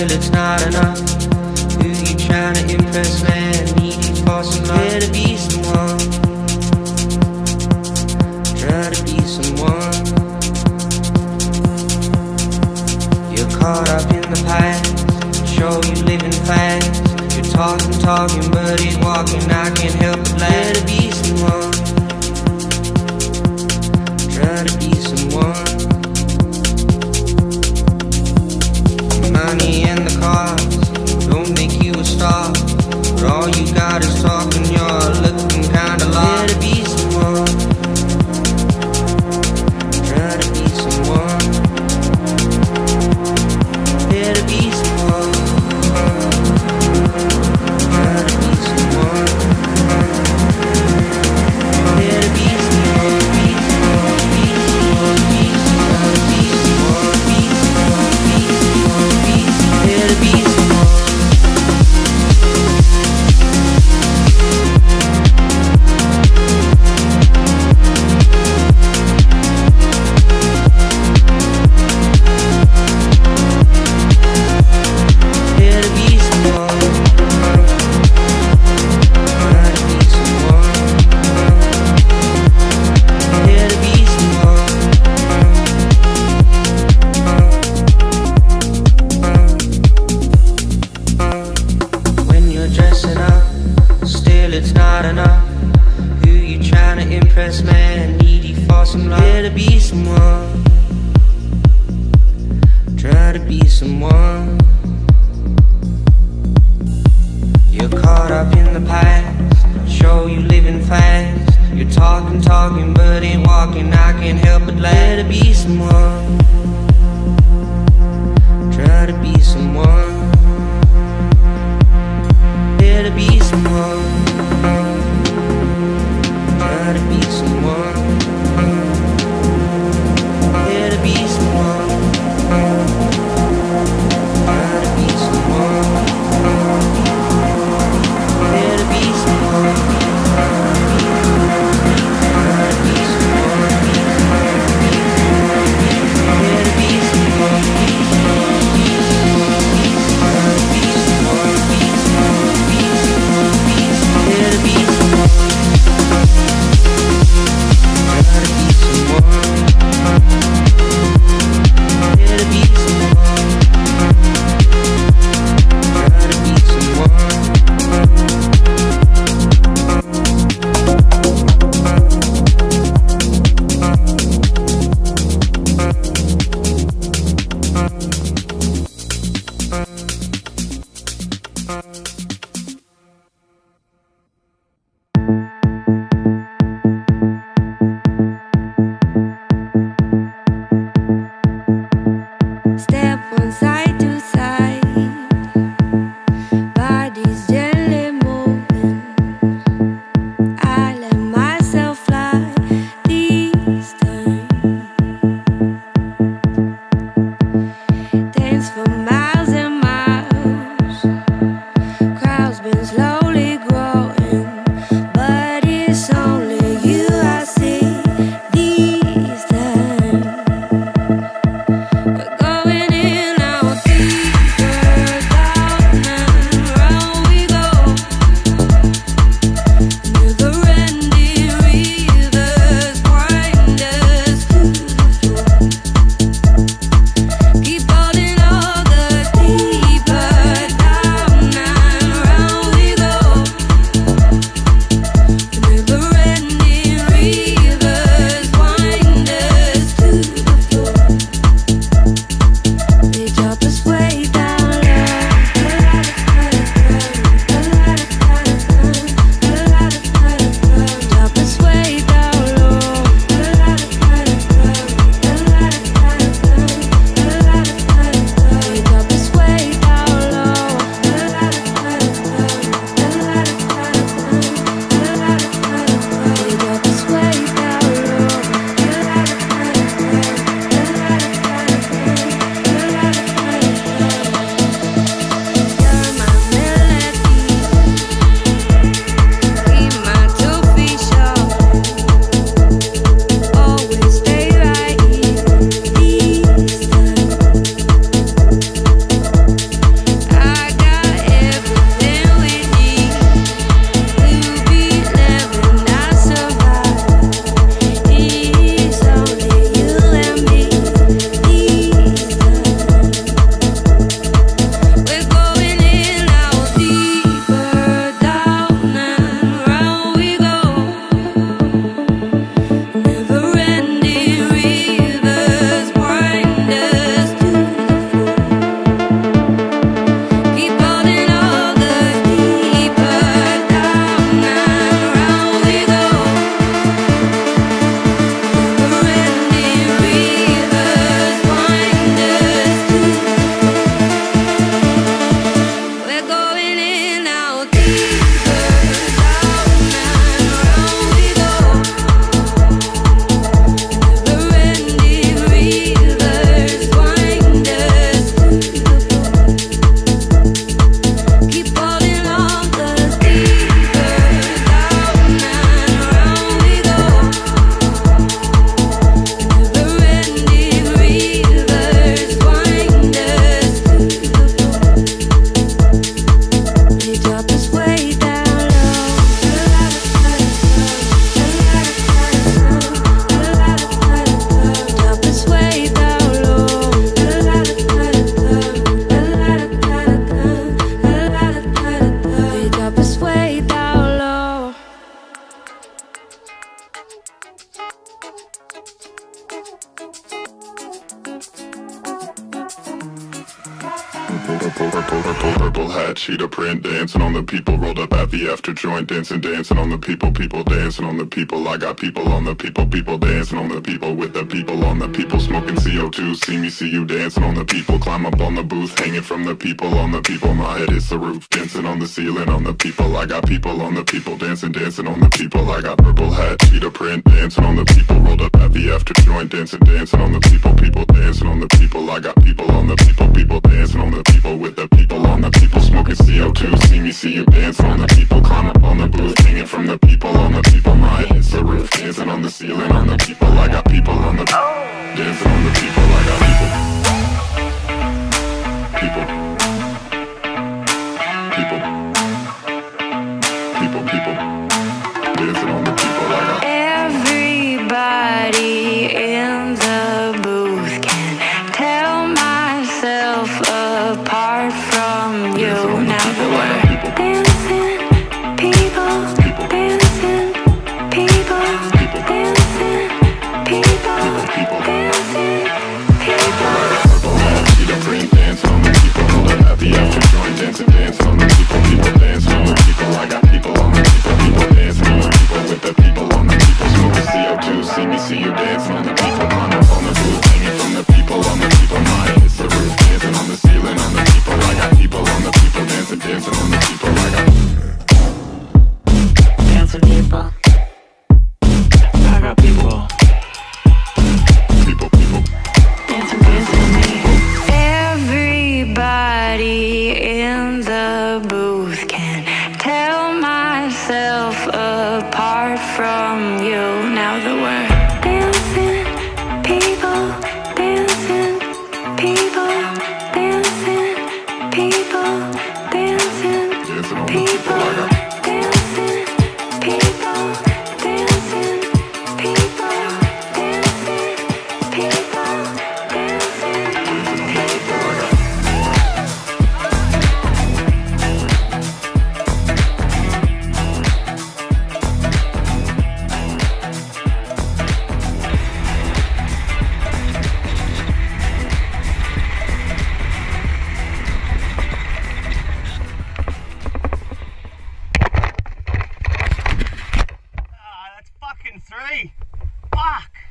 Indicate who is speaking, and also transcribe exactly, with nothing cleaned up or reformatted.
Speaker 1: still it's not enough. Who you trying to impress, man? Need you for some love. Try to be someone. Try to be someone. You're caught up in the past. Show you living fast. You're talking, talking, but ain't walking. I can't help but laugh. Try to be someone. Try to be someone. Money and the cars don't make you a star, but all you got is talking. You're looking kinda lost. Try to be someone. Try to be someone. Try to be someone. Try to be someone. Try to be someone. Be someone. Be someone. Be someone. Be someone. Be someone. Be someone. Be someone. Try to be someone. It's not enough. Who you trying to impress, man? Needy for some love. Try to be someone. Try to be someone. You're caught up in the past. Show you living fast. You're talking, talking, but ain't walking. I can't help but laugh. Try to be someone. Try to be someone. Try to be someone. Try to be someone. Try to be someone. Try to be someone. Try to be someone. Try to be someone.
Speaker 2: Purple, purple, purple, purple hat, cheetah print, dancing on the people. Rolled up at the after joint, dancing, dancing on the people. People dancing on the people. I got people on the people. People dancing on the people with the people on the people. Smoking C O two, see me, see you dancing on the people. Climb up on the booth, hanging from the people on the people. My head is the roof, dancing on the ceiling on the people. I got people on the people, dancing, dancing on the people. I got purple hat, cheetah print, dancing on the people. Rolled up at the after joint, dancing, dancing on the people. People dancing on the people. I got people on the people. People dancing on the people with the people on the people. Smoking C O two, see me, see you dancing on the people. Climb up on the booth, hanging from the people on the people. My head is the roof, dancing on the ceiling on the people. I got people on the dancing on the people. I got people. People. People. People, people. Dancing on the people. I got
Speaker 3: everybody in the booth can tell myself apart from you. Now that we're dancing, people, dancing, people, dancing, people, dancing, people.
Speaker 2: purple hat, cheetah print, dancing on the people. Rolled up at the after joint, dancing, dancing on the people. People dancing on the people. I got people on the people. People dancing on the people with the people on the people. Smoking C O two, see me, see you dancing on the people. Climb up on the booth, hanging from the people on the people. My head is the roof, dancing on the ceiling on the people. I got people on the people, dancing, dancing on the people. I got
Speaker 3: dancing people. I got people.
Speaker 2: people, people.
Speaker 3: Dancing, dancing on me. Everybody in the booth can tell myself apart from you. Now that we're dancing, people, dancing, people, dancing, people, dancing,
Speaker 2: Dancing on the people. I got
Speaker 3: dancing, people, dancing, people, dancing, people, dancing.
Speaker 4: Fucking three. Fuck.